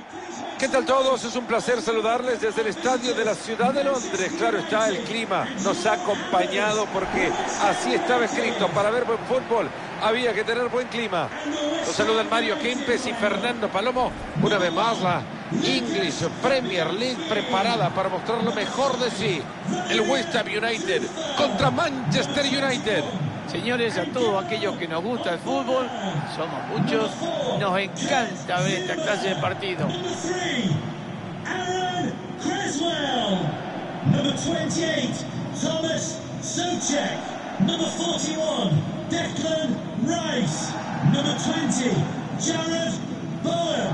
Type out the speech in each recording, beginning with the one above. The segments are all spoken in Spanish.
¿Qué tal todos? Es un placer saludarles desde el estadio de la ciudad de Londres. Claro está, el clima nos ha acompañado porque así estaba escrito. Para ver buen fútbol había que tener buen clima. Los saludan Mario Kempes y Fernando Palomo. Una vez más la English Premier League preparada para mostrar lo mejor de sí. El West Ham United contra Manchester United. Señores, a todos aquellos que nos gusta el fútbol, somos muchos, nos encanta ver esta clase de partido. Aaron Creswell. Number 28, Thomas Souček. Number 41, Declan Rice. Number 20, Jared Bowen.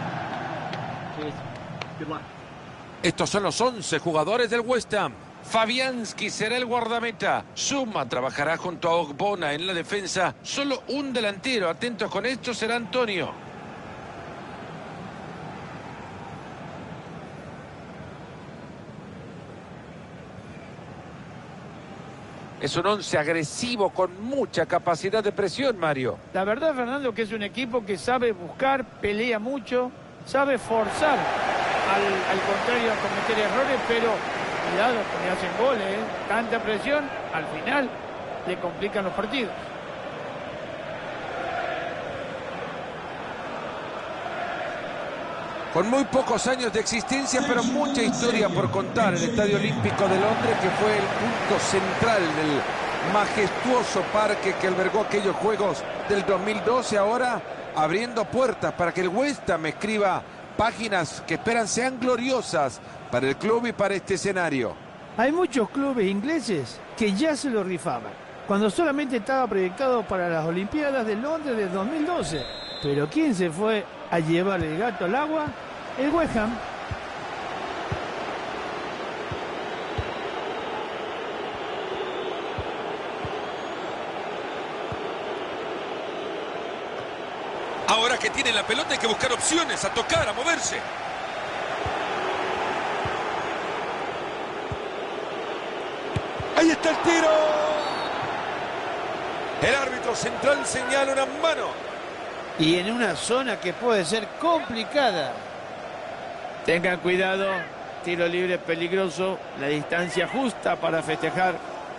Estos son los 11 jugadores del West Ham. Fabianski será el guardameta. Suma trabajará junto a Ogbonna en la defensa. Solo un delantero. Atentos con esto, será Antonio. Es un 11 agresivo con mucha capacidad de presión, Mario. La verdad, Fernando, que es un equipo que sabe buscar, pelea mucho, sabe forzar al contrario a cometer errores, pero cuidado, porque hacen goles, ¿eh? Tanta presión, al final le complican los partidos. Con muy pocos años de existencia, pero mucha historia por contar. El Estadio Olímpico de Londres, que fue el punto central del majestuoso parque que albergó aquellos Juegos del 2012, ahora abriendo puertas para que el West Ham escriba páginas que esperan sean gloriosas para el club y para este escenario. Hay muchos clubes ingleses que ya se lo rifaban, cuando solamente estaba proyectado para las Olimpiadas de Londres de 2012. Pero ¿quién se fue a llevar el gato al agua? El West Ham. Ahora que tienen la pelota hay que buscar opciones, a tocar, a moverse. Ahí está el tiro. El árbitro central señala una mano. Y en una zona que puede ser complicada. Tengan cuidado, tiro libre peligroso, la distancia justa para festejar.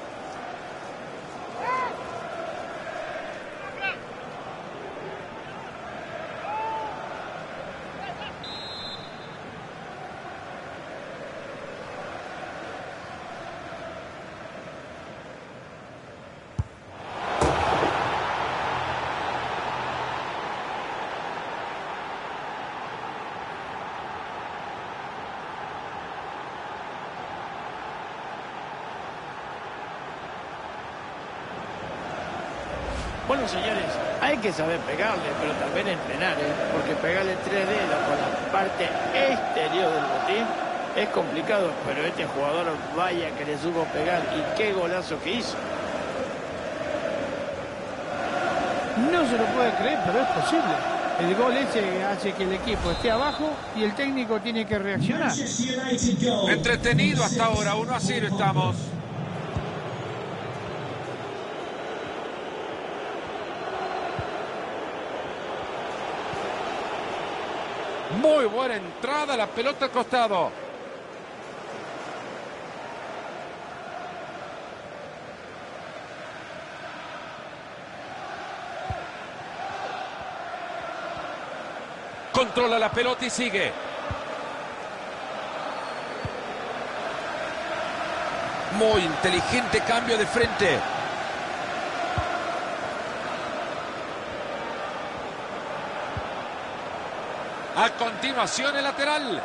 Bueno, señores, hay que saber pegarle, pero también entrenar, porque pegarle 3 dedos con la parte exterior del botín es complicado, pero este jugador vaya que le supo pegar y qué golazo que hizo. No se lo puede creer, pero es posible. El gol ese hace que el equipo esté abajo y el técnico tiene que reaccionar. Entretenido hasta ahora, 1-0 estamos. Muy buena entrada, la pelota al costado. Controla la pelota y sigue. Muy inteligente cambio de frente. A continuación el lateral.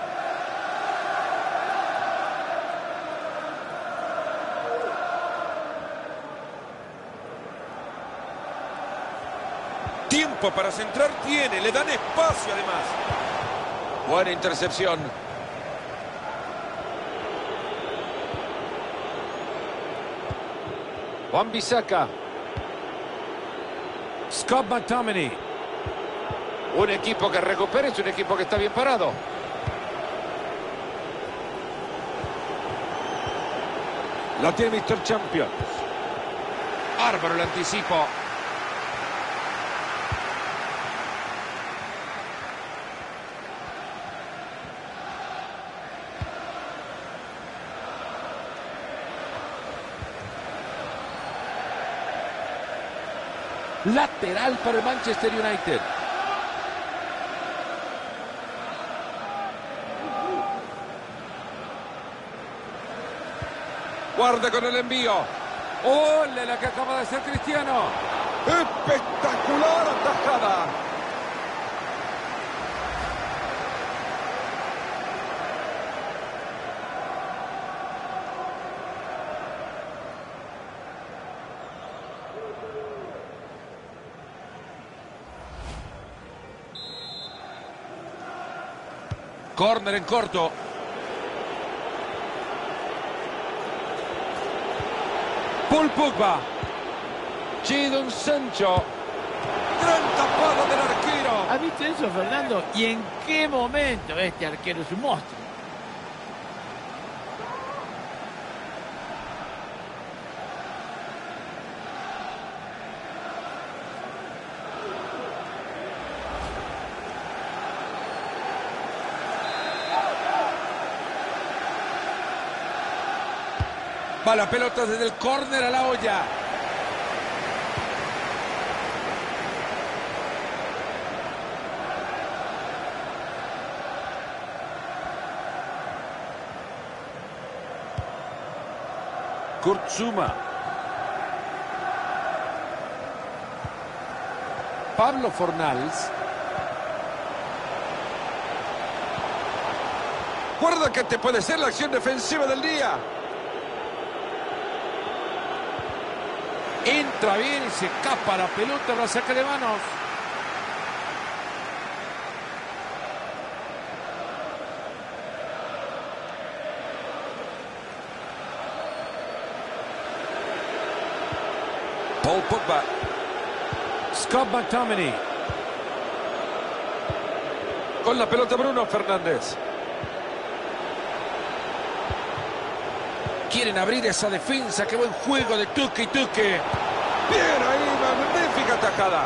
Tiempo para centrar tiene, le dan espacio además. Buena intercepción. Wan-Bissaka. Scott McTominay. Un equipo que recupera, es un equipo que está bien parado. Lo tiene Mr. Champions. Bárbaro el anticipo. Lateral para el Manchester United. Guarda con el envío. ¡Ole la que acaba de hacer Cristiano! ¡Espectacular atajada! Córner en corto. Paul Pogba. Jadon Sancho. Gran tapada del arquero. ¿Has visto eso, Fernando? ¿Y en qué momento este arquero es un monstruo? Va la pelota desde el córner a la olla. Kurt Zouma. Pablo Fornals. Guarda que te puede ser la acción defensiva del día. Entra bien y se escapa la pelota, la saca de manos. Paul Pogba. Scott McTominay. Con la pelota Bruno Fernández. Quieren abrir esa defensa. Qué buen juego de Tuque y Tuque. Bien ahí, magnífica atajada.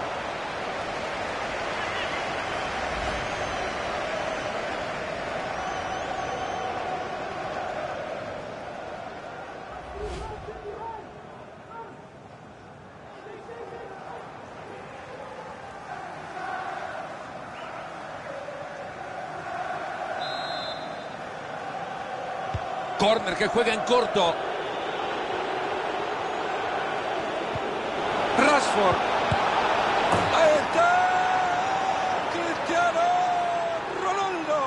Corner que juega en corto. Rashford. Ahí está. Cristiano Ronaldo.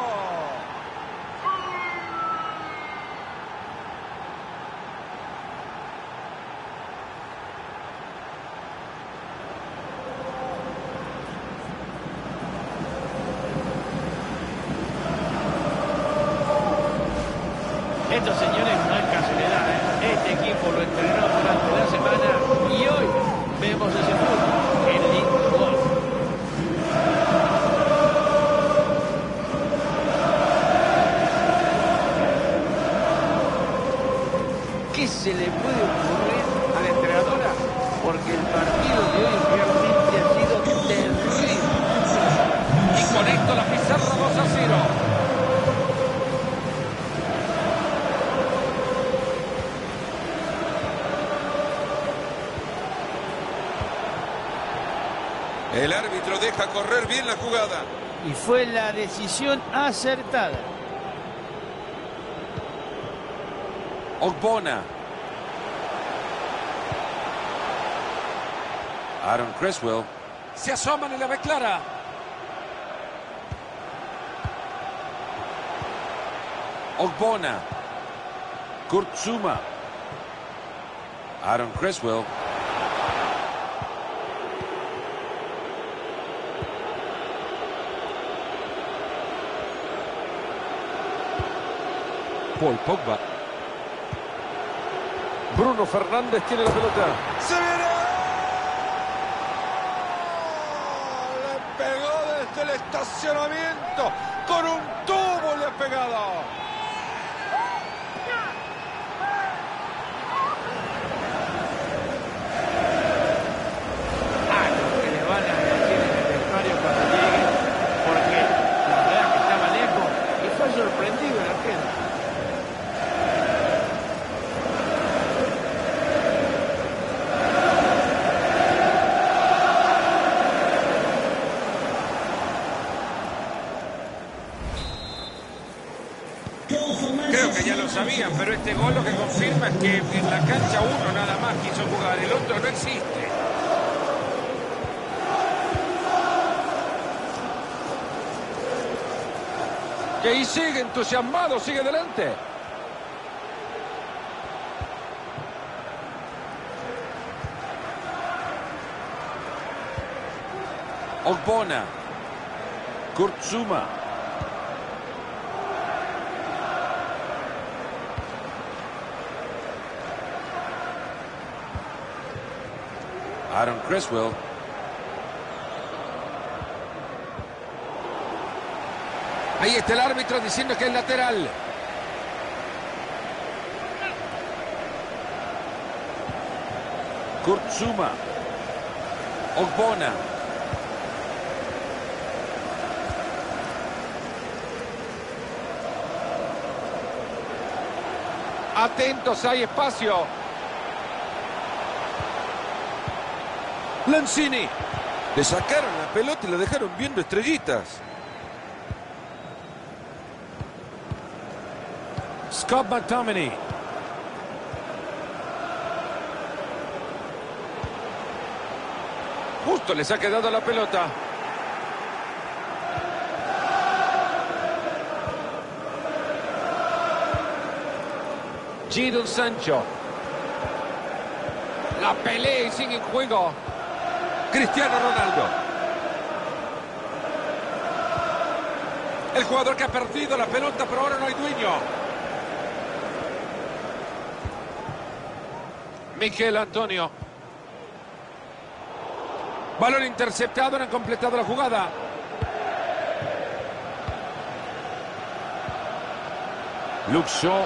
Esto, señores, no es casualidad, ¿eh? Este equipo lo entrenó durante la semana y hoy vemos ese fútbol. ¡Qué lindo gol! ¿Qué se le puede ocurrir a la entrenadora? Porque el partido de hoy realmente ha sido terrible. Y con esto la pizarra 2-0. El árbitro deja correr bien la jugada. Y fue la decisión acertada. Ogbonna. Aaron Cresswell. Se asoman y la ve clara. Ogbonna. Kurt Zouma. Aaron Cresswell. Paul Pogba. Bruno Fernández tiene la pelota. ¡Se viene! Le pegó desde el estacionamiento. Con un tubo le ha pegado. Algo que le van a decir en el vestuario cuando llegue, porque la verdad que estaba lejos y fue sorprendido el arquero. ya lo sabían, pero este gol lo que confirma es que en la cancha uno nada más quiso jugar, el otro no existe. Y ahí sigue entusiasmado, sigue adelante. Ogbonna. Kurt Zouma. Aaron Creswell. Ahí está el árbitro diciendo que es lateral. Kurt Zouma. Ogbonna. Atentos, hay espacio. Lanzini. Le sacaron la pelota y la dejaron viendo estrellitas. Scott McTominay. Justo les ha quedado la pelota. Jadon Sancho. La pelea y sigue en juego. Cristiano Ronaldo. El jugador que ha perdido la pelota, pero ahora no hay dueño. Mikel Antonio. Balón interceptado, no han completado la jugada. Luke Shaw.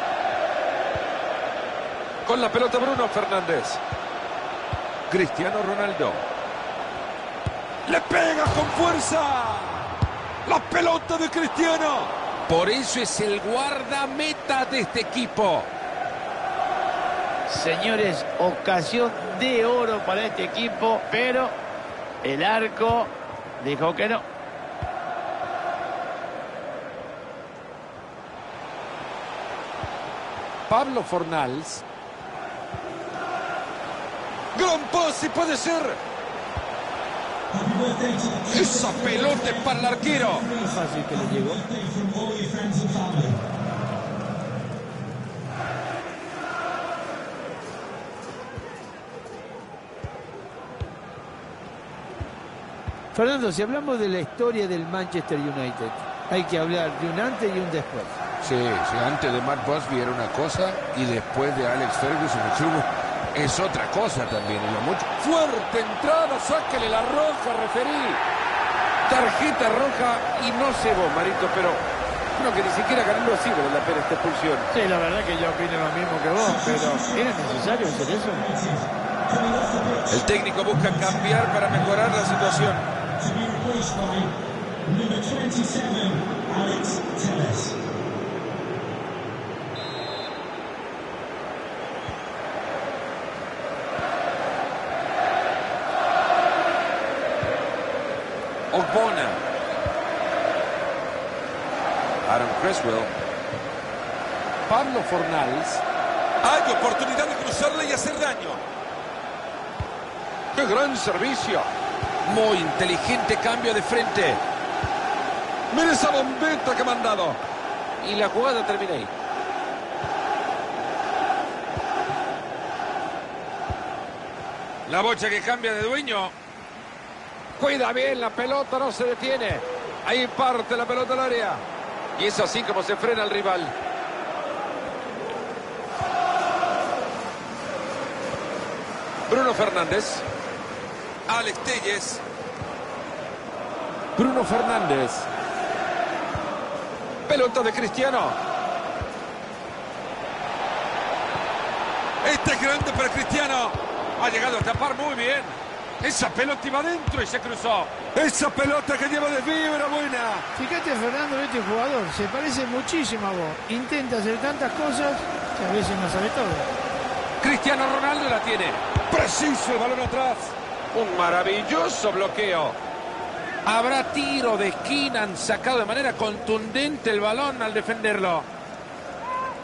Con la pelota Bruno Fernández. Cristiano Ronaldo. Le pega con fuerza. La pelota de Cristiano. Por eso es el guardameta de este equipo. Señores, ocasión de oro para este equipo, pero el arco dijo que no. Pablo Fornals. Gran pase, puede ser. Esa pelota es para el arquero. Fácil que le llegó. Fernando, si hablamos de la historia del Manchester United, hay que hablar de un antes y un después. Sí, antes de Matt Busby era una cosa y después de Alex Ferguson el club es otra cosa también. Y lo mucho. Fuerte entrada, sácale la roja, referí. Tarjeta roja y no sé vos, Marito, pero creo que ni siquiera ganando así vale la pena esta expulsión. Sí, la verdad que yo opino lo mismo que vos, pero ¿era necesario hacer eso? El técnico busca cambiar para mejorar la situación. To be replaced by number 27, Alex Telles. Ogbonna. Aaron Creswell. Pablo Fornals. Hay oportunidad de cruzarla y hacer daño. ¡Qué gran servicio! Muy inteligente cambio de frente. Mira esa bombeta que me han dado. Y la jugada termina ahí. La bocha que cambia de dueño. Cuida bien la pelota, no se detiene. Ahí parte la pelota al área. Y es así como se frena el rival. Bruno Fernández. Alex Telles. Bruno Fernández. Pelota de Cristiano. Este es grande para Cristiano. Ha llegado a tapar muy bien. Esa pelota iba adentro y se cruzó. Esa pelota que lleva de vibra buena. Fíjate, Fernando, este jugador se parece muchísimo a vos. Intenta hacer tantas cosas que a veces no sabe todo. Cristiano Ronaldo la tiene. Preciso el balón atrás. Un maravilloso bloqueo. Habrá tiro de esquina. Han sacado de manera contundente el balón al defenderlo.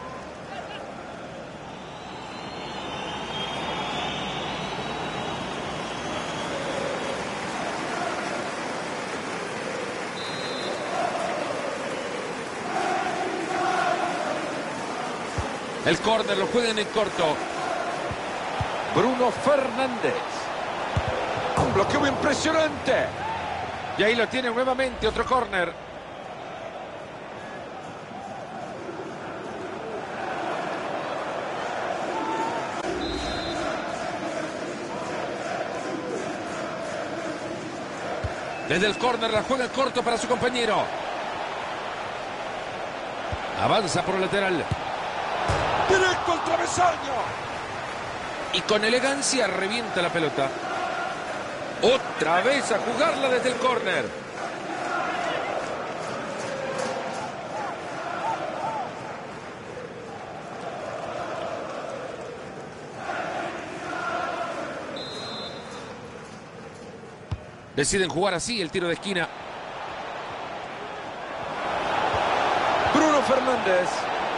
El córner lo juegan en corto. Bruno Fernández. Un bloqueo impresionante. Y ahí lo tiene nuevamente, otro córner. Desde el córner la juega en corto para su compañero. Avanza por el lateral. Directo al travesaño. Y con elegancia revienta la pelota. Otra vez a jugarla desde el córner. Deciden jugar así el tiro de esquina. Bruno Fernández.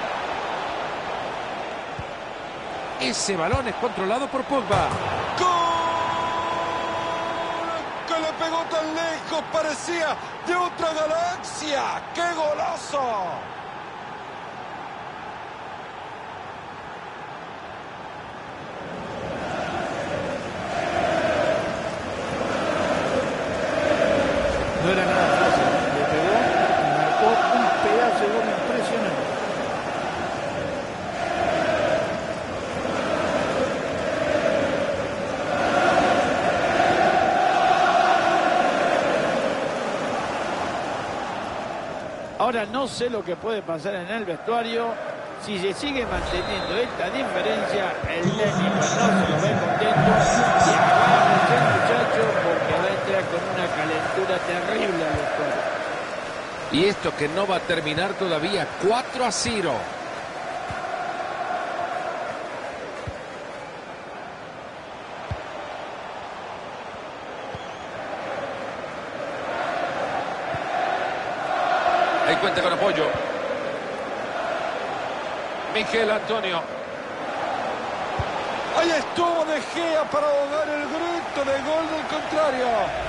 Ese balón es controlado por Pogba. ¡Gol! Que le pegó tan lejos, parecía de otra galaxia. ¡Qué golazo! No era nada fácil, le pegó y marcó un pedazo de gol impresionante. Ahora no sé lo que puede pasar en el vestuario. Si se sigue manteniendo esta diferencia, el técnico no se lo ve contento y agárrense el muchacho porque va a entrar con una calentura terrible al vestuario. Y esto que no va a terminar todavía. 4-0. Ahí cuenta con apoyo. Miguel Antonio. Ahí estuvo De Gea para ahogar el grito de gol del contrario.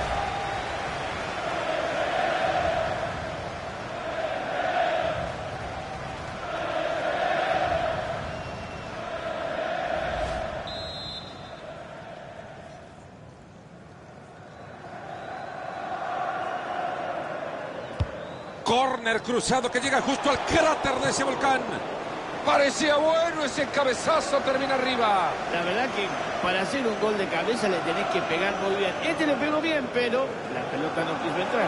Córner cruzado que llega justo al cráter de ese volcán. Parecía bueno ese cabezazo, termina arriba. La verdad que para hacer un gol de cabeza le tenés que pegar muy bien. Este le pegó bien, pero la pelota no quiso entrar.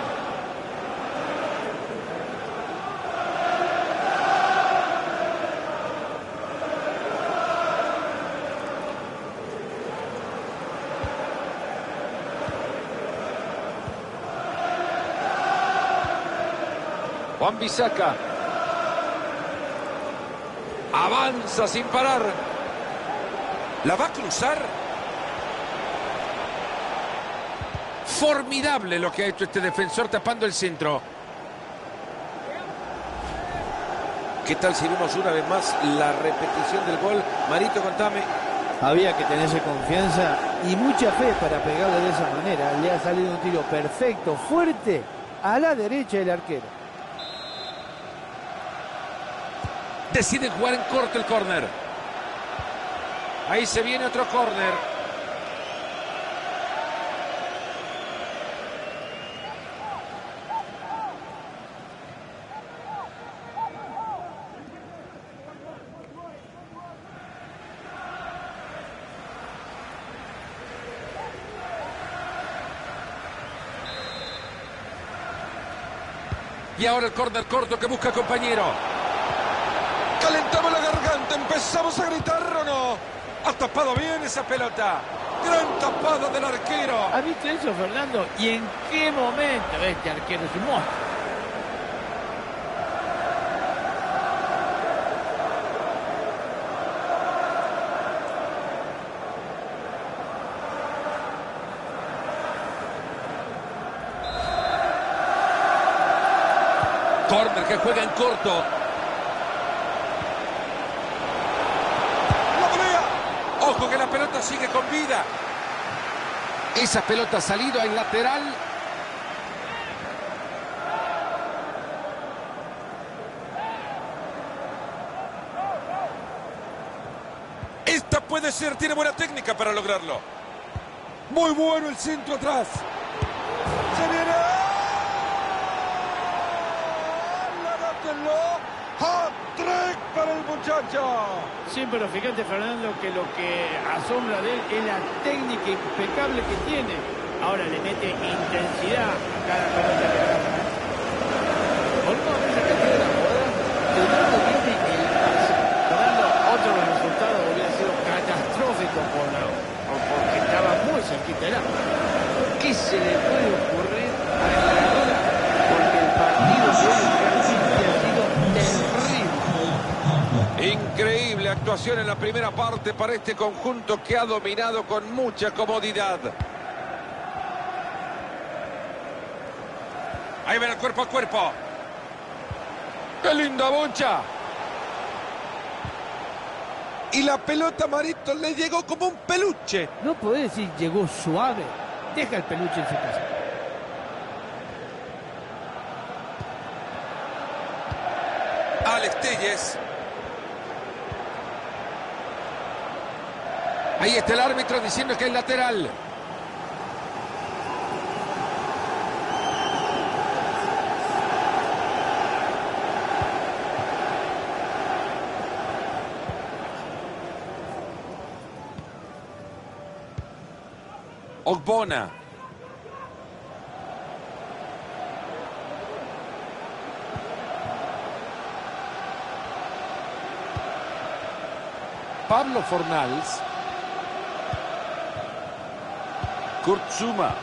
Wan-Bissaka. Avanza sin parar. ¿La va a cruzar? Formidable lo que ha hecho este defensor tapando el centro. ¿Qué tal si vemos una vez más la repetición del gol? Marito, contame. Había que tenerse confianza y mucha fe para pegarle de esa manera. Le ha salido un tiro perfecto, fuerte, a la derecha del arquero. Deciden jugar en corto el córner. Ahí se viene otro córner. Y ahora el córner corto que busca compañero. Calentamos la garganta, empezamos a gritar o no. Ha tapado bien esa pelota. Gran tapada del arquero. ¿Has visto eso, Fernando? ¿Y en qué momento este arquero es un monstruo? Córner que juega en corto. Ojo que la pelota sigue con vida. Esa pelota ha salido al lateral. ser, tiene buena técnica para lograrlo. Muy bueno el centro atrás. Se viene. ¡Hat-trick para el muchacho! Sí, pero fíjate, Fernando, que lo que asombra de él es la técnica impecable que tiene. Ahora le mete intensidad a cada pelota que agarra. Olmo a veces que tiene la jugada, pero no tiene el pase. Fernando, otro resultado hubiera sido catastrófico porque estaba muy cerquita del arco. ¿Qué se le puede ocurrir a la ganadora? Porque el partido de hoy realmente ha sido terrible. Increíble actuación en la primera parte para este conjunto que ha dominado con mucha comodidad. Ahí ven el cuerpo a cuerpo. ¡Qué linda bocha! Y la pelota, Marito, le llegó como un peluche. No podés decir llegó suave. Deja el peluche en su casa. Alex Telles. Ahí está el árbitro diciendo que es lateral. Ogbonna. Pablo Fornals. Kurt Zouma.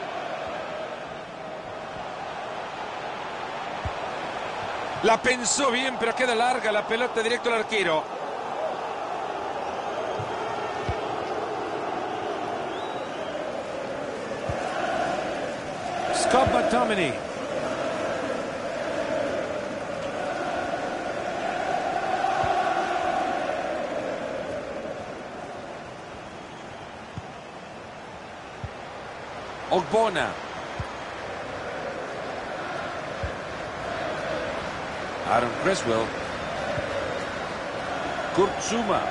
La pensó bien, pero queda larga la pelota directo al arquero. Scott McTominay. Ogbonna. Aaron Creswell. Kurt Zouma.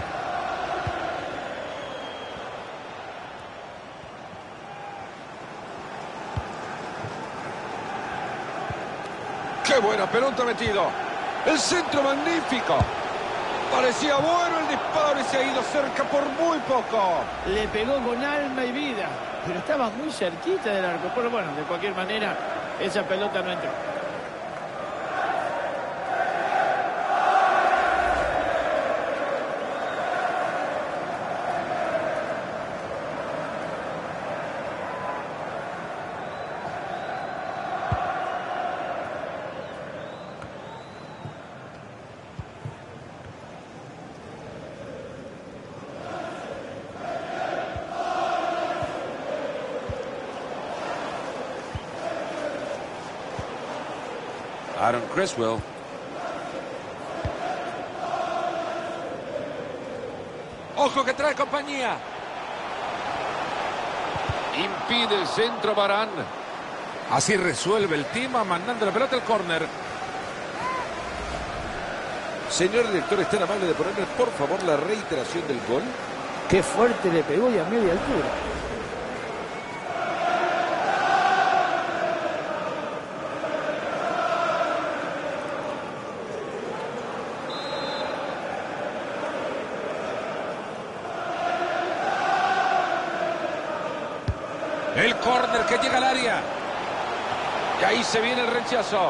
¡Qué buena pelota metido! ¡El centro magnífico! Parecía bueno el disparo y se ha ido cerca por muy poco. Le pegó con alma y vida, pero estaba muy cerquita del arco. Pero bueno, de cualquier manera, esa pelota no entró. Aaron Creswell. ¡Ojo que trae compañía! Impide el centro Varane. Así resuelve el tema, mandando la pelota al córner. Señor director, ¿es tan amable de ponerme por favor la reiteración del gol? Qué fuerte le pegó y a media altura. El córner que llega al área. Y ahí se viene el rechazo.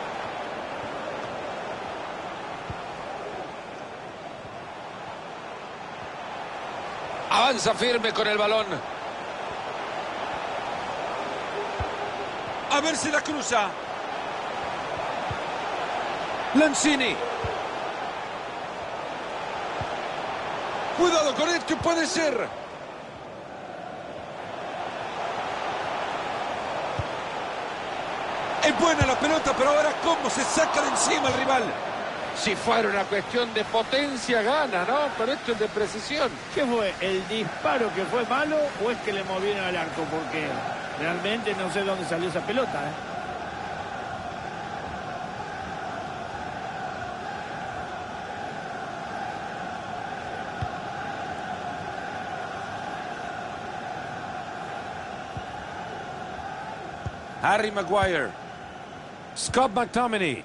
Avanza firme con el balón. A ver si la cruza. Lanzini. Cuidado con esto, puede ser. Es buena la pelota, pero ahora cómo se saca de encima el rival. Si fuera una cuestión de potencia, gana, ¿no? Pero esto es de precisión. ¿Qué fue? ¿El disparo que fue malo o es que le movieron al arco? Porque realmente no sé dónde salió esa pelota, ¿eh? Harry Maguire. Scott McTominay.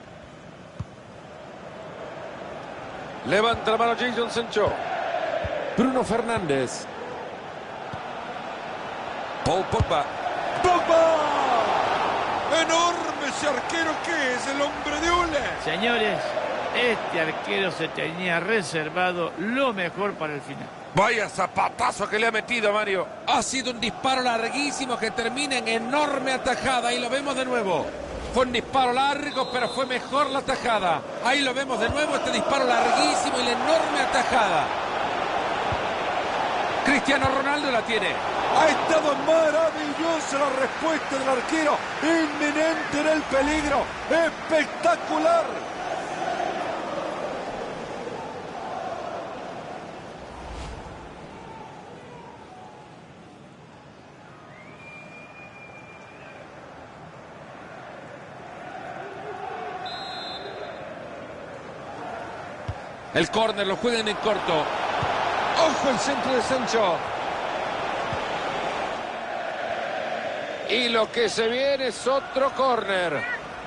Levanta la mano Jadon Sancho. Bruno Fernández. Paul Pogba. ¡Pogba! ¡Enorme ese arquero que es! ¡El hombre de hule! Señores, este arquero se tenía reservado lo mejor para el final. Vaya zapatazo que le ha metido, Mario. Ha sido un disparo larguísimo que termina en enorme atajada. Y lo vemos de nuevo. Fue un disparo largo, pero fue mejor la atajada. Ahí lo vemos de nuevo, este disparo larguísimo y la enorme atajada. Cristiano Ronaldo la tiene. Ha estado maravillosa la respuesta del arquero. Inminente en el peligro. Espectacular. El córner lo juegan en corto. ¡Ojo el centro de Sancho! Y lo que se viene es otro córner.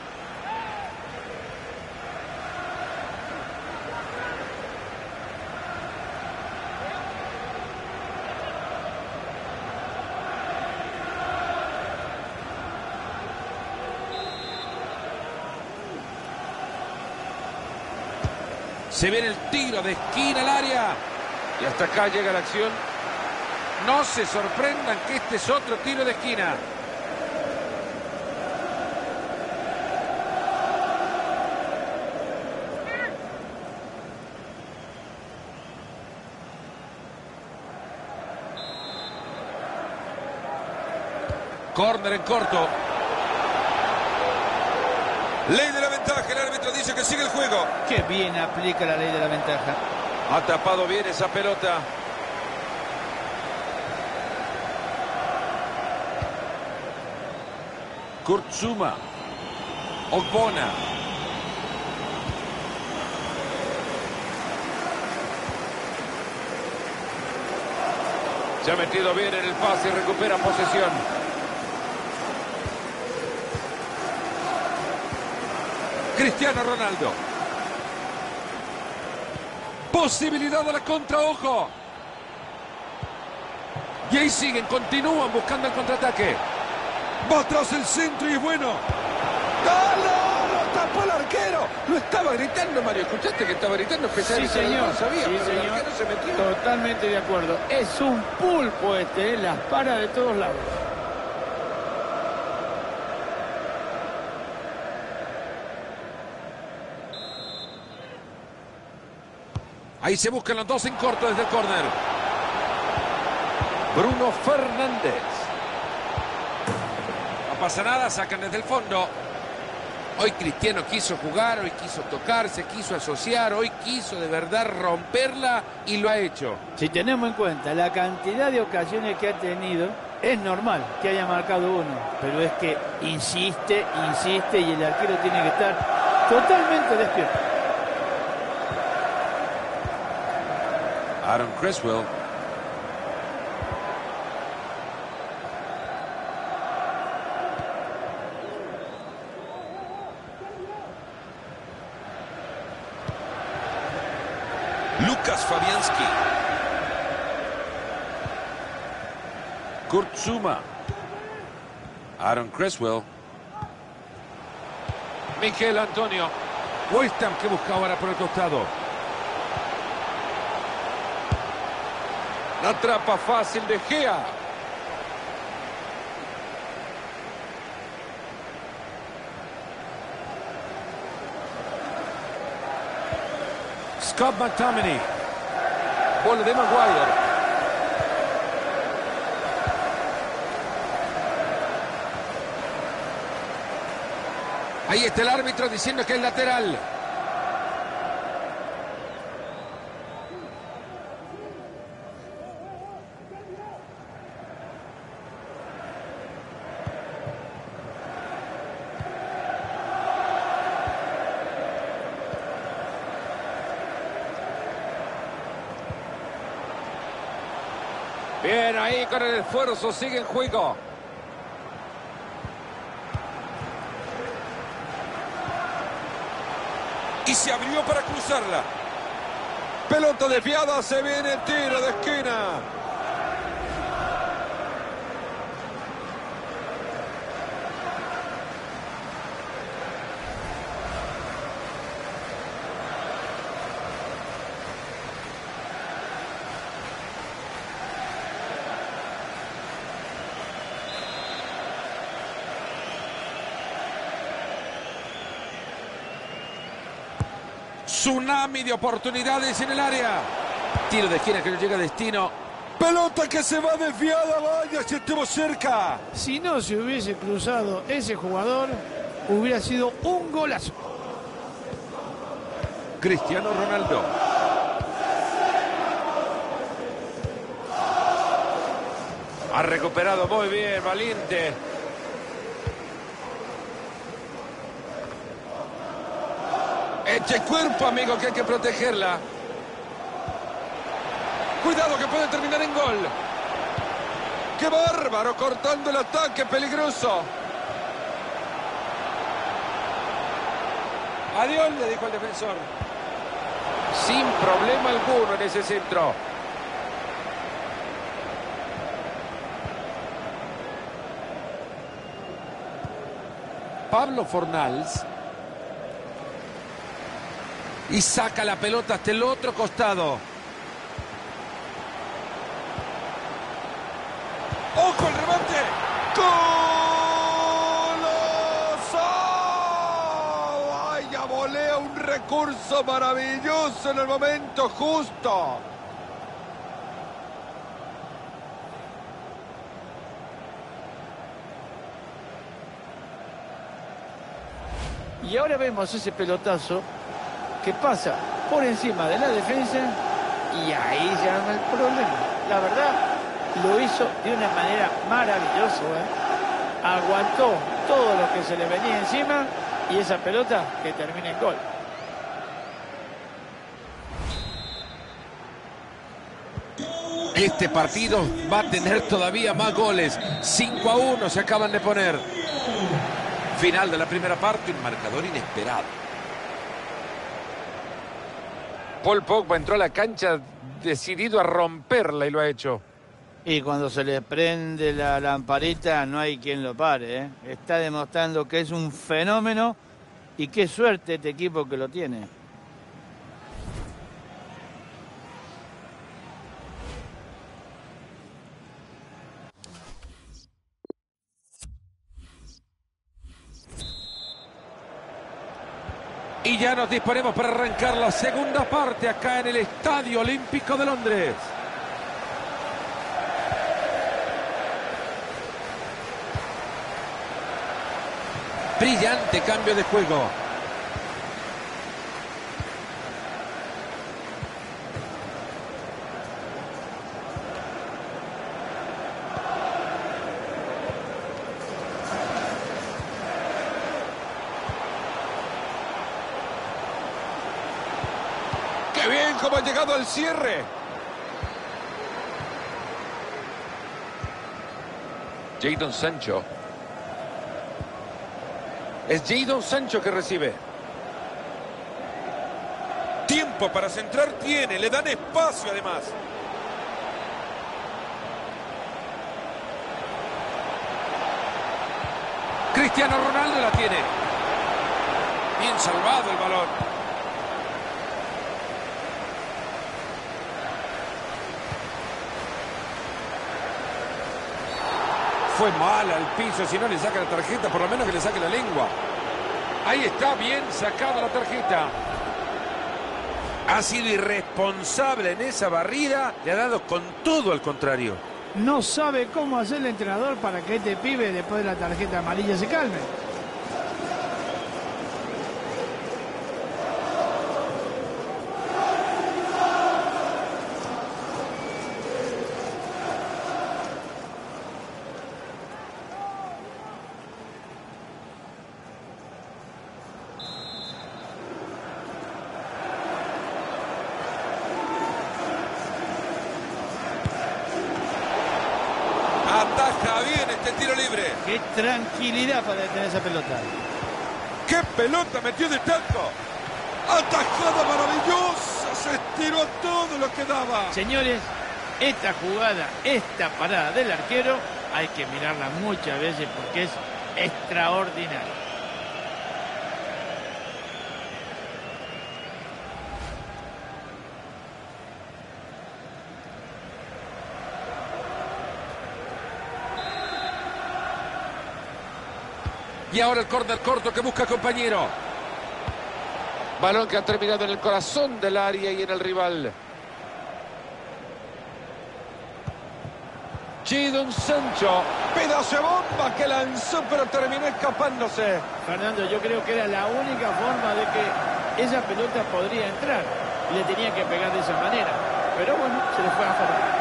Se viene el tiro de esquina al área. Y hasta acá llega la acción. No se sorprendan que este es otro tiro de esquina. Córner en corto. Ley de la ventaja, el árbitro dice que sigue el juego. Qué bien aplica la ley de la ventaja. Ha tapado bien esa pelota. Kurt Zouma. Ogbonna. Se ha metido bien en el pase y recupera posesión. Cristiano Ronaldo. Posibilidad de la contra, ojo. Y ahí siguen, continúan buscando el contraataque. Va atrás el centro y es bueno. ¡No! ¡Lo tapó el arquero! Lo estaba gritando, Mario. ¿Escuchaste que estaba gritando? Sí, señor. No sabía, Sí, pero el señor. arquero se metió. Totalmente de acuerdo. Es un pulpo este, las para de todos lados. Ahí se buscan los dos en corto desde el córner. Bruno Fernández. No pasa nada, sacan desde el fondo. Hoy Cristiano quiso jugar, hoy quiso tocarse, quiso asociar, hoy quiso de verdad romperla y lo ha hecho. Si tenemos en cuenta la cantidad de ocasiones que ha tenido, es normal que haya marcado uno, pero es que insiste y el arquero tiene que estar totalmente despierto. Aaron Cresswell. Lucas Fabianski. Kurt Zouma. Aaron Cresswell. Miguel Antonio. West Ham que busca ahora por el costado. La atrapa fácil de Gea. Scott McTominay. Bola de Maguire. Ahí está el árbitro diciendo que es lateral. Bien, ahí con el esfuerzo sigue en juego. se abrió para cruzarla. Pelota desviada, se viene el tiro de esquina. Tsunami de oportunidades en el área. Tiro de esquina que no llega a destino. Pelota que se va desviada, vaya, si estuvo cerca. Si no se hubiese cruzado ese jugador, hubiera sido un golazo. Cristiano Ronaldo. Ha recuperado muy bien, valiente. Eche cuerpo, amigo, que hay que protegerla. Cuidado que puede terminar en gol. ¡Qué bárbaro! Cortando el ataque, peligroso. Adiós, le dijo el defensor. Sin problema alguno en ese centro. Pablo Fornals. Y saca la pelota hasta el otro costado. ¡Ojo el remate! ¡Golazo! ¡Vaya, volea un recurso maravilloso en el momento justo! Y ahora vemos ese pelotazo que pasa por encima de la defensa y ahí se arma el problema. La verdad, lo hizo de una manera maravillosa, Aguantó todo lo que se le venía encima y esa pelota que termina en gol. Este partido va a tener todavía más goles. 5-1 se acaban de poner. Final de la primera parte, un marcador inesperado. Paul Pogba entró a la cancha decidido a romperla y lo ha hecho. Y cuando se le prende la lamparita no hay quien lo pare, Está demostrando que es un fenómeno y qué suerte este equipo que lo tiene. Y ya nos disponemos para arrancar la segunda parte acá en el Estadio Olímpico de Londres. Brillante cambio de juego. ¡Qué bien cómo ha llegado al cierre! Jadon Sancho. Es Jadon Sancho que recibe. Tiempo para centrar tiene, le dan espacio además. Cristiano Ronaldo la tiene. Bien salvado el balón. Fue mal al piso, si no le saca la tarjeta, por lo menos que le saque la lengua. Ahí está, bien sacada la tarjeta. Ha sido irresponsable en esa barrida, le ha dado con todo al contrario. No sabe cómo hacer el entrenador para que este pibe después de la tarjeta amarilla se calme. Ataja bien este tiro libre. Qué tranquilidad para detener esa pelota. ¡Qué pelota metió de taco! Atajada maravillosa. Se estiró todo lo que daba. Señores, esta jugada, esta parada del arquero, hay que mirarla muchas veces porque es extraordinaria. Y ahora el córner corto que busca compañero. Balón que ha terminado en el corazón del área y en el rival. Jadon Sancho. Pedazo de bomba que lanzó, pero terminó escapándose. Fernando, yo creo que era la única forma de que esa pelota podría entrar. Le tenía que pegar de esa manera. Pero bueno, se le fue a favor.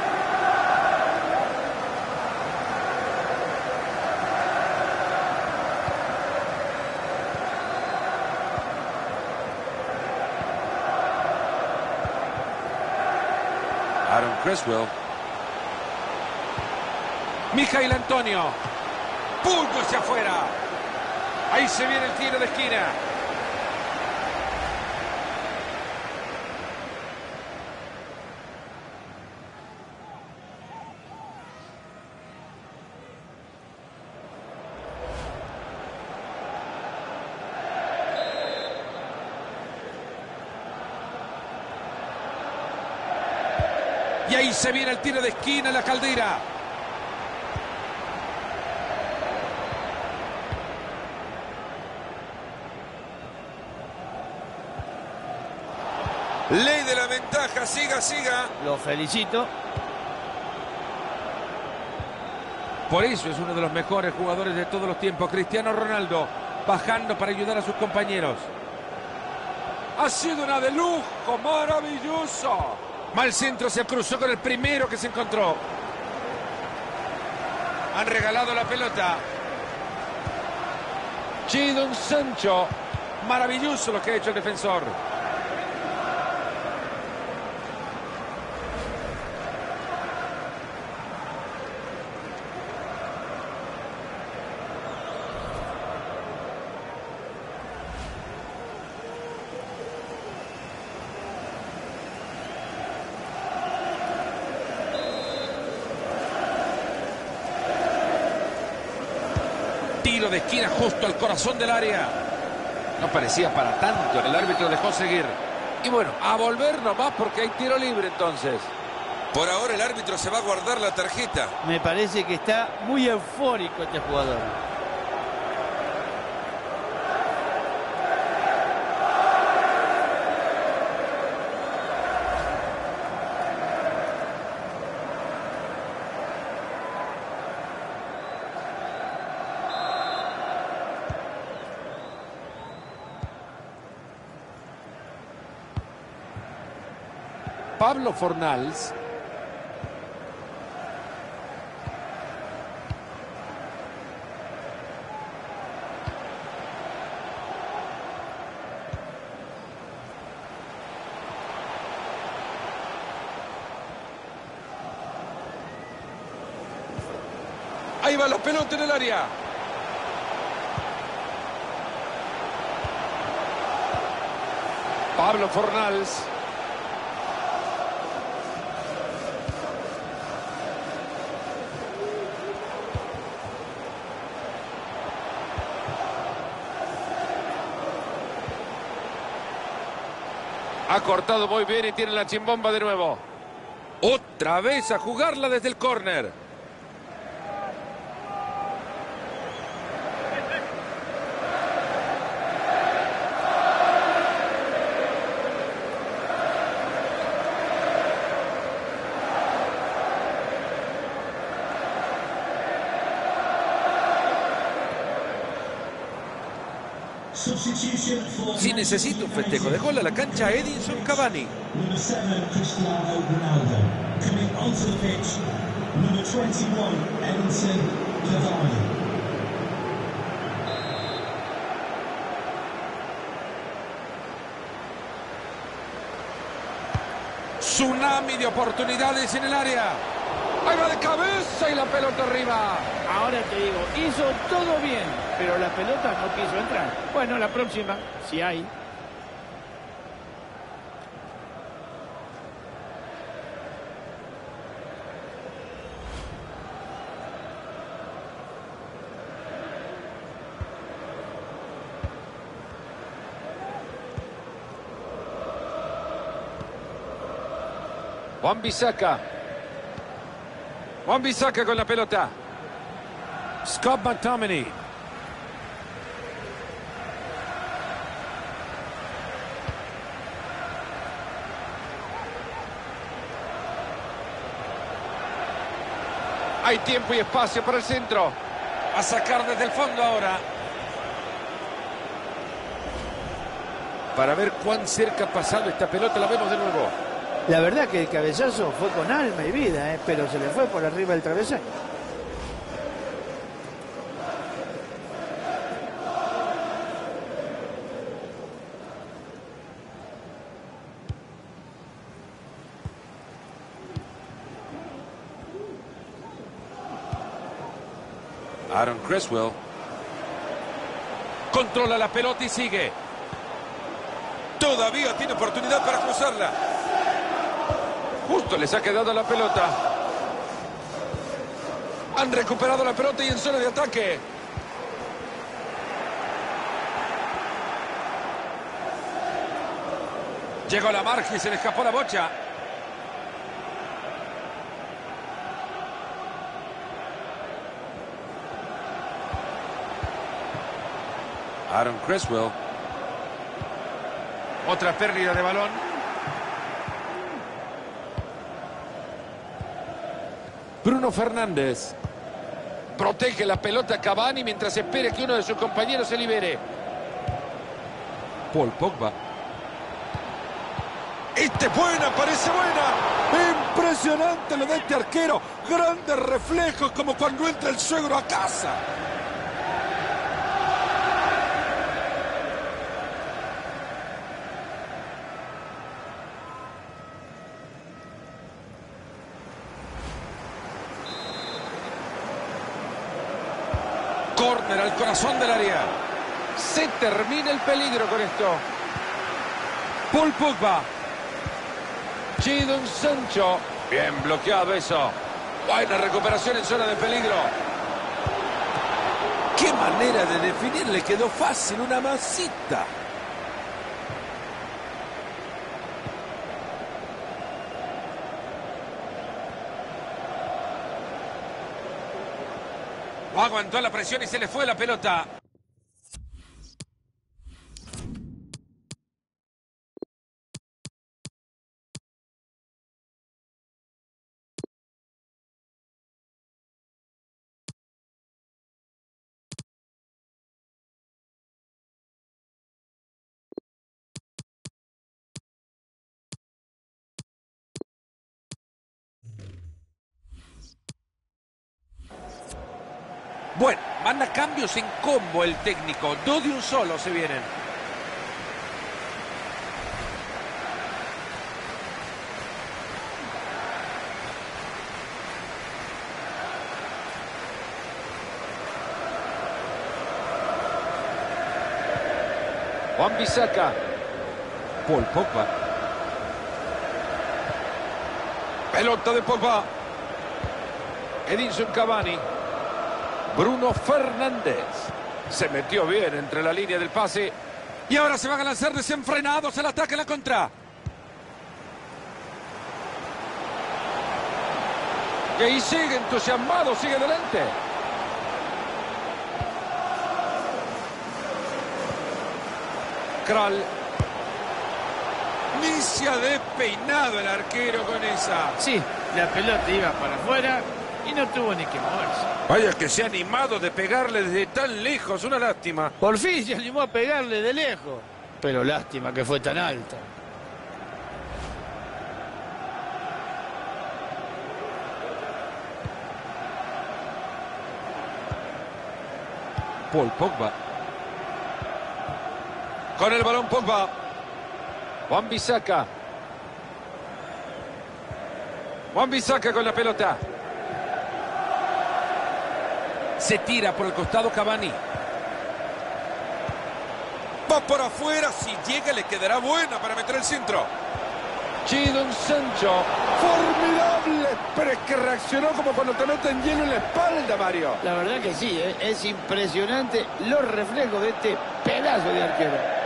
Aaron Creswell. Mijail Antonio. Puño hacia afuera. Ahí se viene el tiro de esquina. Y ahí se viene el tiro de esquina en la Caldera. Ley de la ventaja, siga, siga. Lo felicito. Por eso es uno de los mejores jugadores de todos los tiempos. Cristiano Ronaldo bajando para ayudar a sus compañeros. Ha sido una de lujo, maravilloso. Mal centro, se cruzó con el primero que se encontró. Han regalado la pelota. Jadon Sancho. Maravilloso lo que ha hecho el defensor. Tiro de esquina justo al corazón del área. No parecía para tanto, el árbitro dejó seguir. Y bueno, a volver nomás porque hay tiro libre entonces. Por ahora el árbitro se va a guardar la tarjeta. Me parece que está muy eufórico este jugador. Pablo Fornals. Ahí va la pelota en el área. Pablo Fornals. Ha cortado muy bien y tiene la chimbomba de nuevo. Otra vez a jugarla desde el córner. Si necesita un festejo de gol a la cancha, Edinson Cavani. Number 7, Cristiano Ronaldo. Coming onto the pitch, number 21, Edinson Cavani. Tsunami de oportunidades en el área. Ahí va de cabeza y la pelota arriba. Ahora te digo, hizo todo bien, pero la pelota no quiso entrar. Bueno, la próxima, si hay. Wan-Bissaka. Wan-Bissaka con la pelota. Scott McTominay. Hay tiempo y espacio para el centro. A sacar desde el fondo ahora. Para ver cuán cerca ha pasado esta pelota, la vemos de nuevo. La verdad que el cabezazo fue con alma y vida, pero se le fue por arriba del travesaño. Aaron Cresswell. Controla la pelota y sigue. Todavía tiene oportunidad para cruzarla. Justo les ha quedado la pelota. Han recuperado la pelota y en zona de ataque. Llegó a la marca y se le escapó la bocha. Aaron Cresswell. Otra pérdida de balón. Bruno Fernández. Protege la pelota Cavani mientras espera que uno de sus compañeros se libere. Paul Pogba. Este es buena, parece buena. Impresionante lo de este arquero. Grandes reflejos como cuando entra el suegro a casa. Córner al corazón del área. Se termina el peligro con esto. Paul Pogba. Jadon Sancho. Bien bloqueado eso. Buena recuperación en zona de peligro. Qué manera de definir. Le quedó fácil, una masita. Aguantó la presión y se le fue la pelota. Bueno, manda cambios en combo el técnico. Dos de un solo se vienen. Wan-Bissaka. Paul Pogba. Pelota de Pogba. Edinson Cavani. Bruno Fernández. Se metió bien entre la línea del pase. Y ahora se van a lanzar desenfrenados al ataque en la contra. Y ahí sigue entusiasmado, sigue adelante. Kral. Ni se ha despeinado el arquero con esa. Sí, la pelota iba para afuera y no tuvo ni que moverse. Vaya que se ha animado de pegarle desde tan lejos, una lástima. Por fin se animó a pegarle de lejos. Pero lástima que fue tan alta. Paul Pogba. Con el balón Pogba. Wan-Bissaka. Wan-Bissaka con la pelota. Se tira por el costado Cavani. Va por afuera. Si llega le quedará buena para meter el centro. Jadon Sancho. Formidable. Pero es que reaccionó como cuando te meten hielo en la espalda, Mario. La verdad que sí, es impresionante los reflejos de este pedazo de arquero.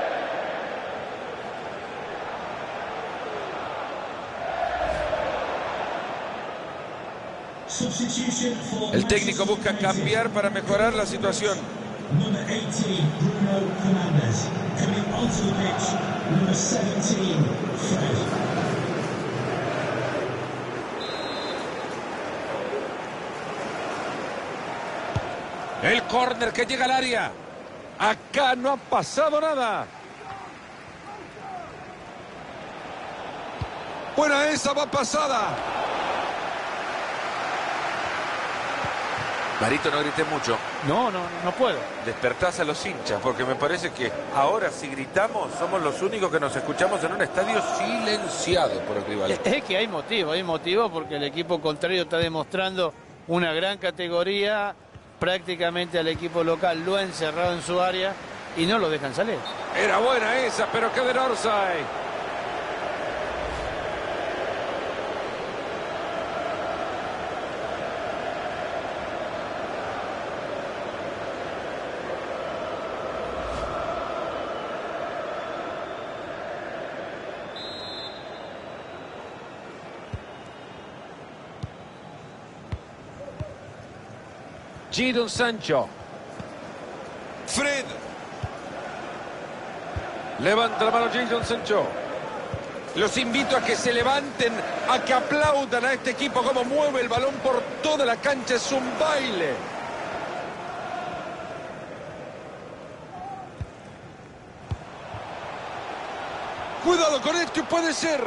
Substitution for El técnico busca cambiar para mejorar la situación. number 18, Bruno Fernandes. Coming onto the pitch, number 17, Fred. El córner que llega al área. Acá no ha pasado nada. Buena esa, va pasada. Marito, no grité mucho. No puedo. Despertás a los hinchas, porque me parece que ahora si gritamos somos los únicos que nos escuchamos en un estadio silenciado por el rival. Es que hay motivo porque el equipo contrario está demostrando una gran categoría. Prácticamente al equipo local lo ha encerrado en su área y no lo dejan salir. Era buena esa, pero queda en offside. Jadon Sancho. Fred. Levanta la mano Jadon Sancho. Los invito a que se levanten, a que aplaudan a este equipo como mueve el balón por toda la cancha. Es un baile. Cuidado con esto, puede ser.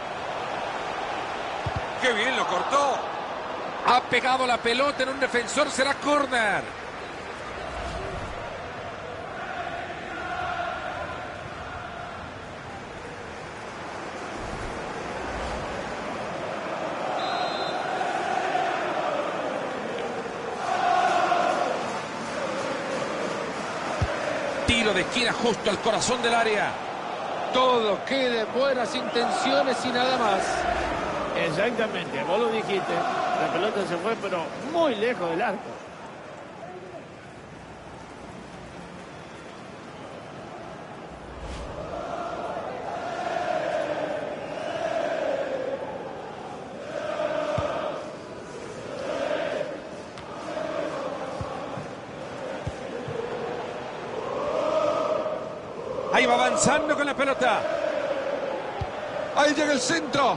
¡Qué bien lo cortó! Ha pegado la pelota en un defensor, será córner. Tiro de esquina justo al corazón del área. Todo queda en buenas intenciones y nada más. Exactamente, vos lo dijiste. La pelota se fue, pero muy lejos del arco. Ahí va avanzando con la pelota. Ahí llega el centro.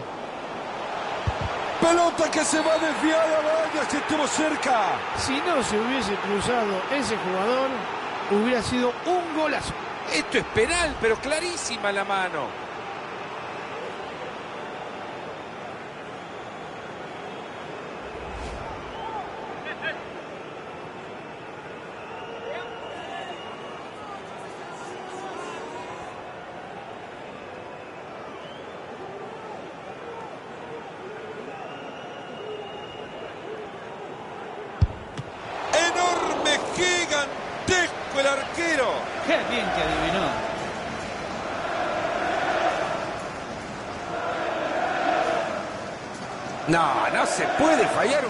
Pelota que se va desviada, vaya, se estuvo cerca. Si no se hubiese cruzado ese jugador, hubiera sido un golazo. Esto es penal, pero clarísima la mano. Gigantesco el arquero. Qué bien que adivinó. No se puede fallar.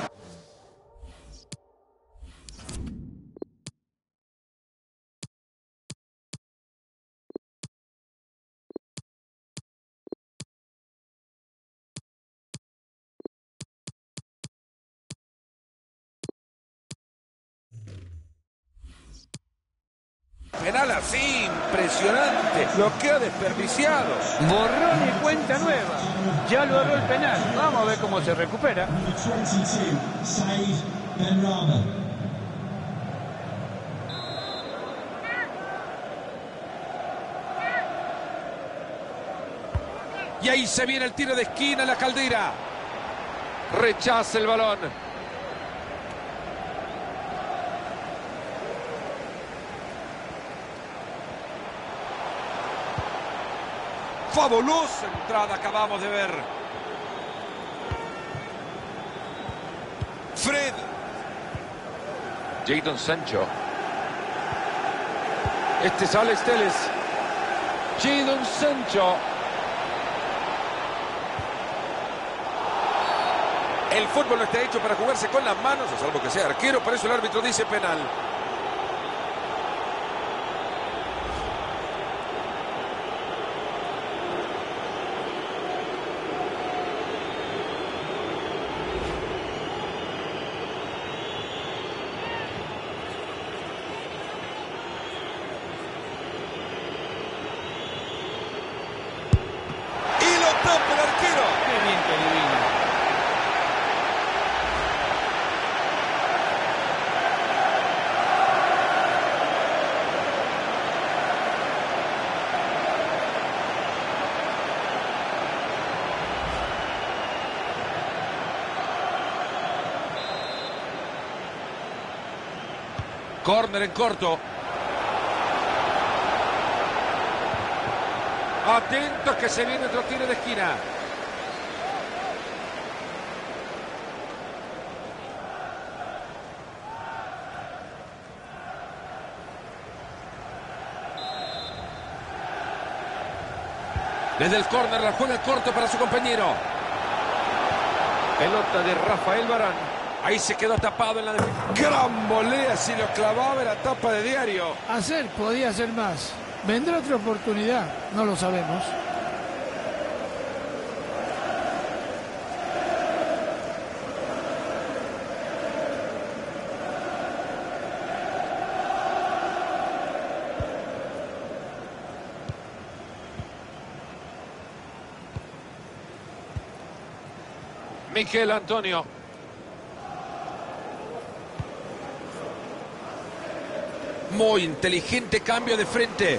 Penal así, impresionante, lo que ha desperdiciado. Borrón y cuenta nueva. Ya lo erró el penal. Vamos a ver cómo se recupera. Number 22, Said Benrahma. Y ahí se viene el tiro de esquina, la Caldera. Rechaza el balón. Fabulosa entrada acabamos de ver. Fred. Jadon Sancho. Este sale Esteles. Jadon Sancho. El fútbol no está hecho para jugarse con las manos, a salvo que sea arquero, por eso el árbitro dice penal. Córner en corto. Atentos que se viene otro tiro de esquina. Desde el córner la juega en corto para su compañero. Pelota de Rafael Varane. Ahí se quedó tapado en la defensa. Gran volea, si lo clavaba en la tapa de diario. Podía hacer más. ¿Vendrá otra oportunidad? No lo sabemos. Miquel Antonio. Muy inteligente cambio de frente.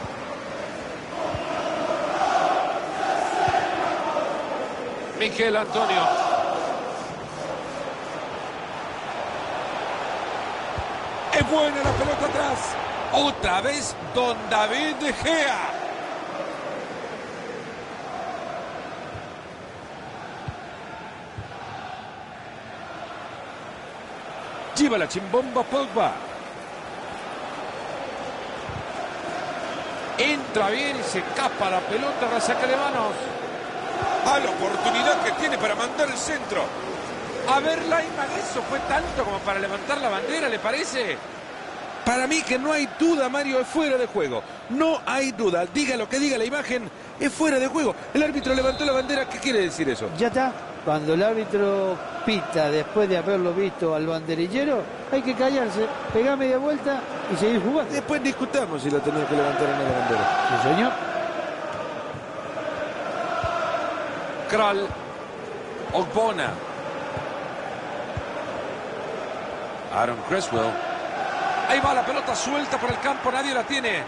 Miquel Antonio. Es buena la pelota atrás. Otra vez Don David De Gea. Lleva la chimbomba Pogba. Entra bien y se escapa la pelota, la saca de manos. A la oportunidad que tiene para mandar el centro. A ver, Laiman, eso fue tanto como para levantar la bandera, ¿le parece? Para mí que no hay duda, Mario, es fuera de juego. No hay duda. Diga lo que diga la imagen, es fuera de juego. El árbitro levantó la bandera. ¿Qué quiere decir eso? Ya está. Cuando el árbitro pita después de haberlo visto al banderillero, hay que callarse, pegar media vuelta y seguir jugando. Después discutamos si lo tenía que levantar o no la bandera. Sí, señor. Kral. Ogbonna. Aaron Cresswell. Ahí va la pelota suelta por el campo, nadie la tiene.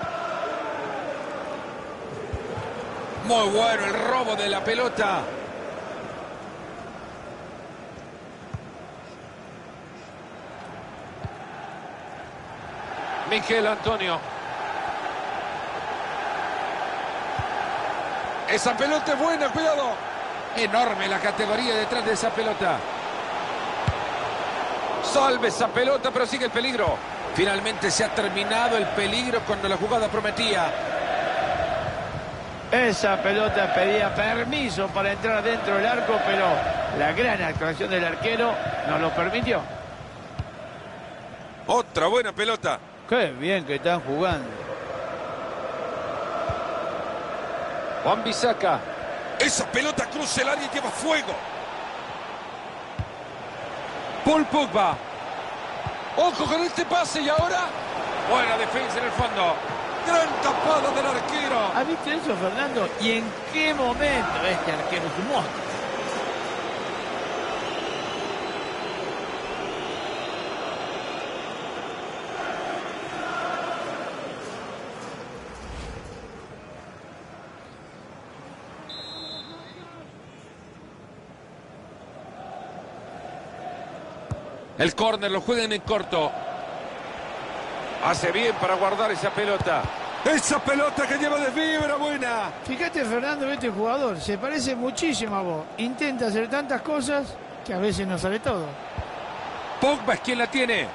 Muy bueno el robo de la pelota. Miquel Antonio. Esa pelota es buena, cuidado. Enorme la categoría detrás de esa pelota. Salve esa pelota, pero sigue el peligro. Finalmente se ha terminado el peligro cuando la jugada prometía. Esa pelota pedía permiso para entrar dentro del arco, pero la gran actuación del arquero no lo permitió. Otra buena pelota. Qué bien que están jugando. Wan-Bissaka. Esa pelota cruza el área y lleva fuego. Paul Pogba. Ojo con este pase y ahora. Buena defensa en el fondo. Gran tapada del arquero. ¿Has visto eso, Fernando? ¿Y en qué momento este arquero es un monstruo? El córner lo juegan en corto. Hace bien para guardar esa pelota. Esa pelota que lleva desvío era buena. Fíjate, Fernando, este jugador se parece muchísimo a vos. Intenta hacer tantas cosas que a veces no sale todo. Pogba es quien la tiene.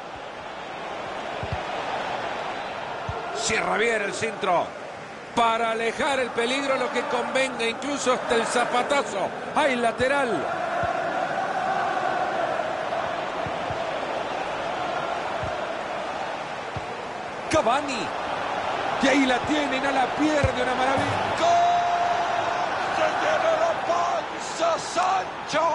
Cierra bien el centro. Para alejar el peligro, lo que convenga, incluso hasta el zapatazo. Hay lateral. Cavani. Y ahí la tiene y no la pierde, una maravilla. ¡Gol! ¡Se llena la panza Sancho!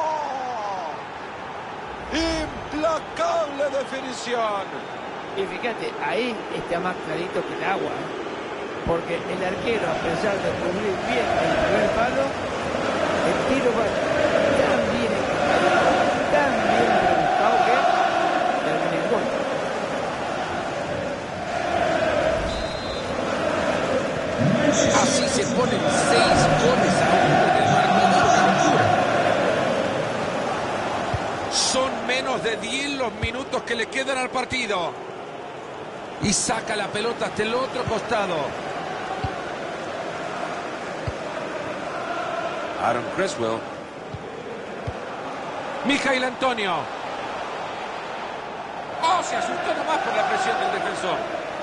Implacable definición. Y fíjate, ahí está más clarito que el agua, ¿eh? Porque el arquero, a pesar de cubrir bien el primer palo, el tiro va tan bien equilibrado, tan bien rebuscado que termina en gol. Así se ponen 6 goles a 1 en el marcador, una locura. Son menos de 10 los minutos que le quedan al partido. Y saca la pelota hasta el otro costado. Aaron Creswell. Mijail Antonio. Oh, se asustó nomás por la presión del defensor.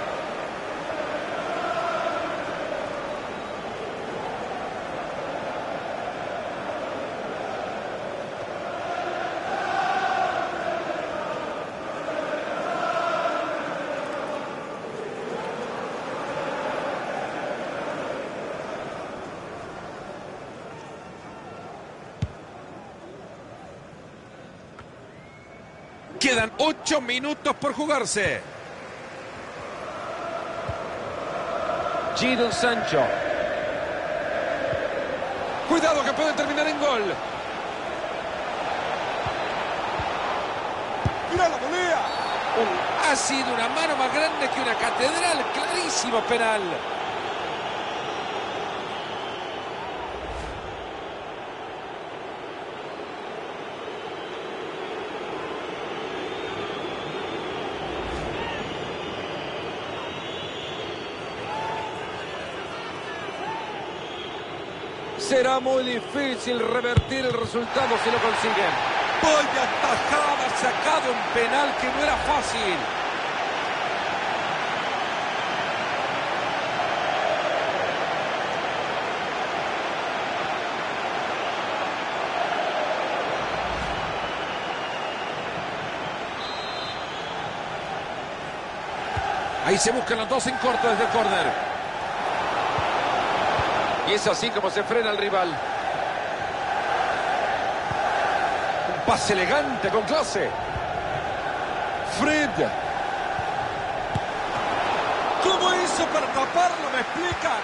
Quedan 8 minutos por jugarse. Jadon Sancho. Cuidado que puede terminar en gol. ¡Mira la volea! Ha sido una mano más grande que una catedral. Clarísimo penal. Será muy difícil revertir el resultado si lo consiguen. Vaya tajada, sacado un penal que no era fácil. Ahí se buscan los dos en corto desde el córner. Y es así como se frena el rival. Un pase elegante con clase. Fred. ¿Cómo hizo para taparlo? ¿Me explican?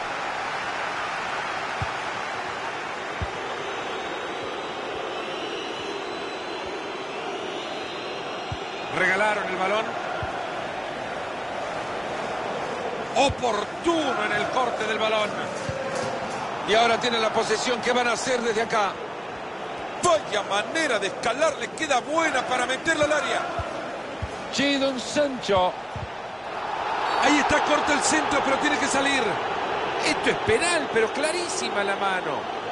Regalaron el balón. Oportuno en el corte del balón. Y ahora tienen la posesión. ¿Qué van a hacer desde acá? Vaya manera de escalar. Le queda buena para meterla al área. Jadon Sancho. Ahí está, corta el centro, pero tiene que salir. Esto es penal, pero clarísima la mano.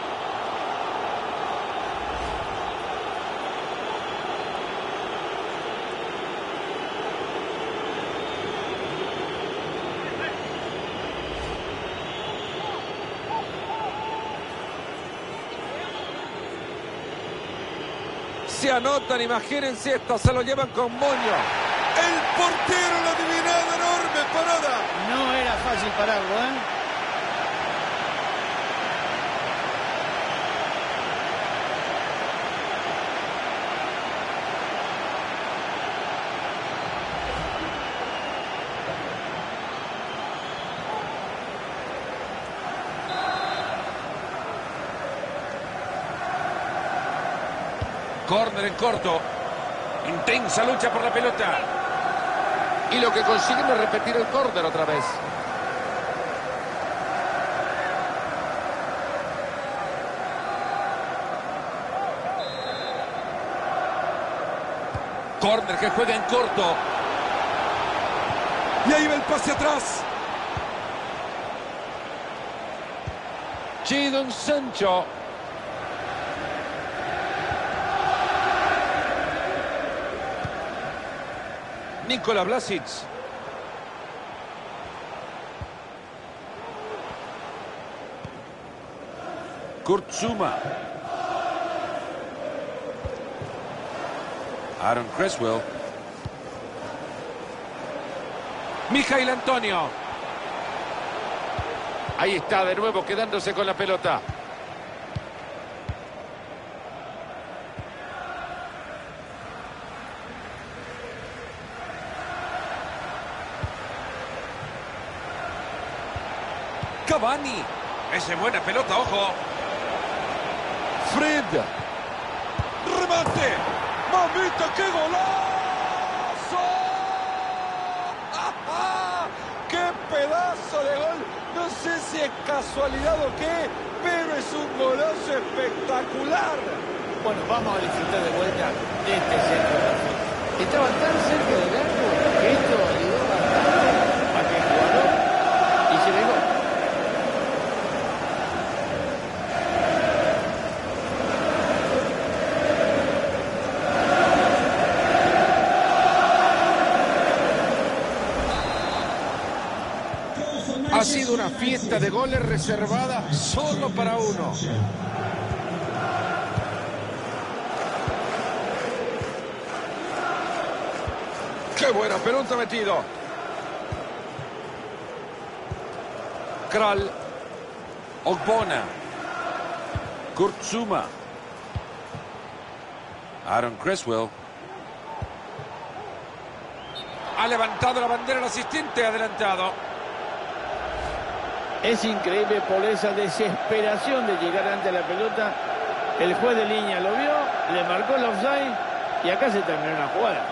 Se anotan, imagínense esta, se lo llevan con moño. El portero lo adivinado, enorme parada. No era fácil pararlo, ¿eh? Córner en corto. Intensa lucha por la pelota. Y lo que consiguen es repetir el córner otra vez. Córner que juega en corto. Y ahí va el pase atrás. Jadon Sancho. Nikola Vlasic. Kurt Zouma. Aaron Creswell. Mijail Antonio. Ahí está de nuevo quedándose con la pelota. Cavani. Esa es buena pelota, ojo. Fred. Remate. ¡Mamita, qué golazo! ¡Ah! ¡Qué pedazo de gol! No sé si es casualidad o qué, pero es un golazo espectacular. Bueno, vamos a disfrutar de vuelta de este centro. Estaba tan cerca del arco que esto ayudó a Ha sido una fiesta de goles reservada solo para uno. ¡Qué buena pelota metido! Kral. Ogbonna. Kurt Zouma. Aaron Cresswell. Ha levantado la bandera el asistente adelantado. Es increíble por esa desesperación de llegar ante la pelota. El juez de línea lo vio, le marcó el offside y acá se terminó la jugada.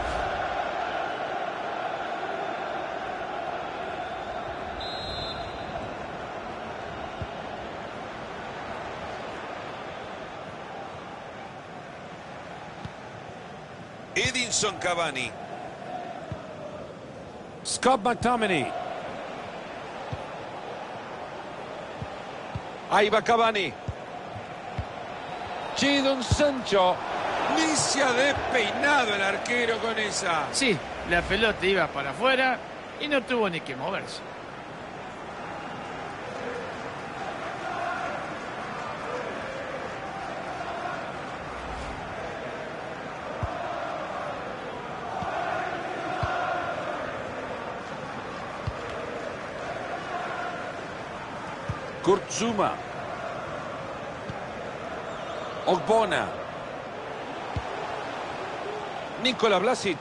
Edinson Cavani. Scott McTominay. Ahí va Cavani. Jadon Sancho. Ni se ha despeinado el arquero con esa. Sí, la pelota iba para afuera y no tuvo ni que moverse. Kurt Zouma. Ogbonna. Nikola Vlasic.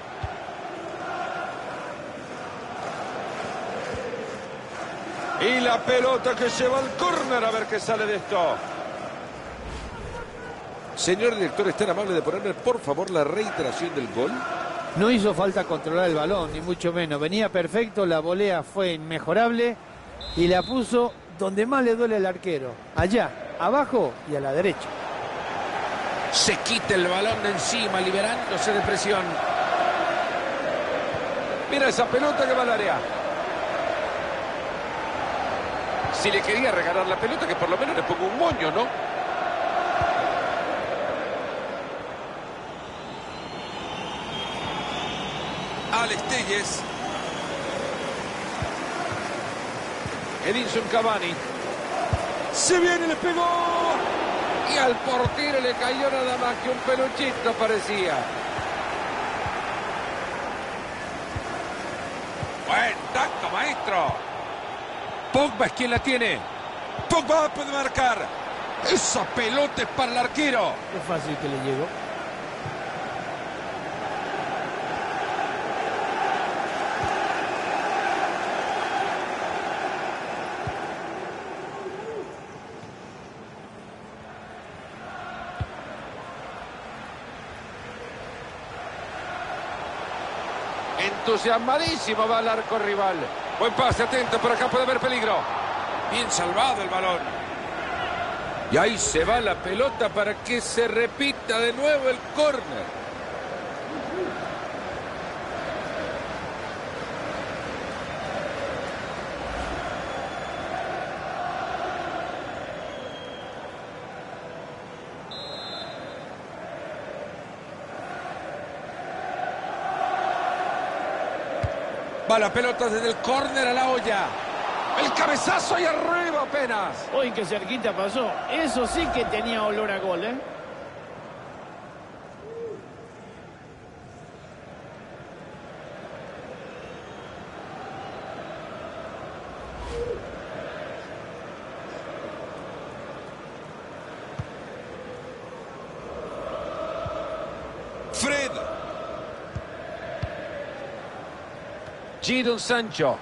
Y la pelota que lleva al córner, a ver qué sale de esto. Señor director, ¿es tan amable de ponerme por favor la reiteración del gol? No hizo falta controlar el balón, ni mucho menos. Venía perfecto, la volea fue inmejorable y la puso donde más le duele al arquero. Allá, abajo y a la derecha. Se quita el balón de encima, liberándose de presión. Mira esa pelota que va al área. Si le quería regalar la pelota, que por lo menos le ponga un moño, ¿no? Alex Telles. Edinson Cavani. Se viene, le pegó. Y al portero le cayó nada más que un peluchito, parecía. Buen tacto, maestro. Pogba es quien la tiene. Pogba puede marcar. Esa pelota es para el arquero. Qué fácil que le llegó. Entusiasmadísimo va al arco rival. Buen pase, atento, por acá puede haber peligro. Bien salvado el balón. Y ahí se va la pelota para que se repita de nuevo el córner. Va la pelota desde el córner a la olla. El cabezazo ahí arriba apenas. Hoy que cerquita pasó. Eso sí que tenía olor a gol, ¿eh? Fred. Jadon Sancho.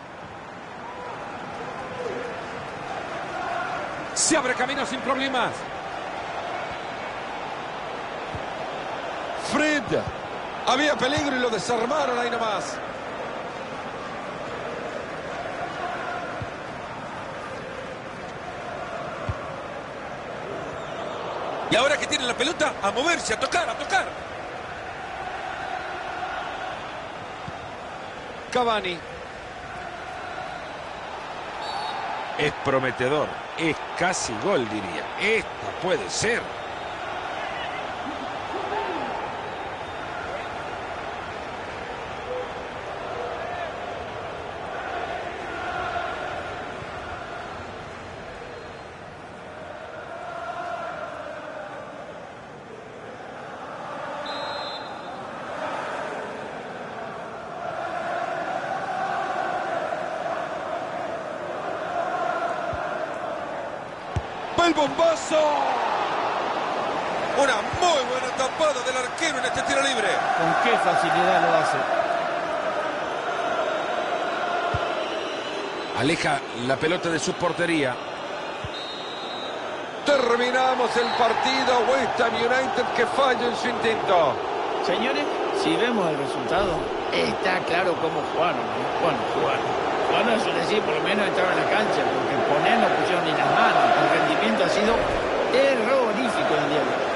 Se abre camino sin problemas. Fred. Había peligro y lo desarmaron ahí nomás. Y ahora que tiene la pelota, a moverse, a tocar, a tocar. Cavani. Es prometedor. Es casi gol, diría. Esto puede ser. ¡El bombazo! Una muy buena tapada del arquero en este tiro libre. Con qué facilidad lo hace. Aleja la pelota de su portería. Terminamos el partido. West Ham United que falla en su intento. Señores, si vemos el resultado, está claro cómo jugaron. Bueno, jugaron, eso es decir, por lo menos entraron en la cancha, porque poner no pusieron ni las manos. El rendimiento ha sido terrorífico en el día de hoy.